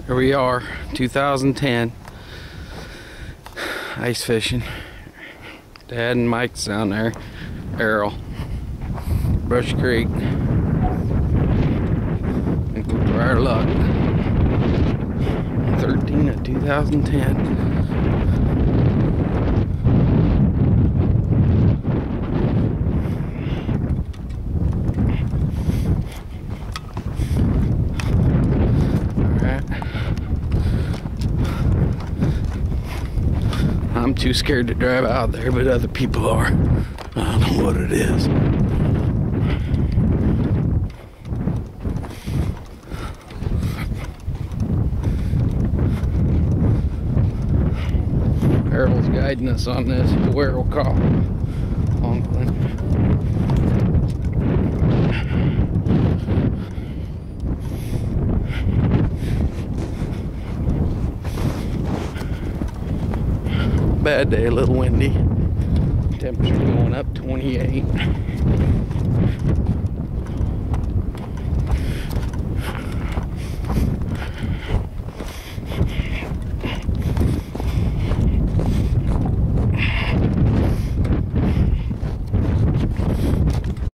Here we are, 2010, ice fishing. Dad and Mike's down there, Errol, Brush Creek, and go for our luck. 13 of 2010. I'm too scared to drive out there, but other people are. I don't know what it is. Errol's guiding us on this, where we'll call Conklin. Bad day, a little windy. Temperature going up 28.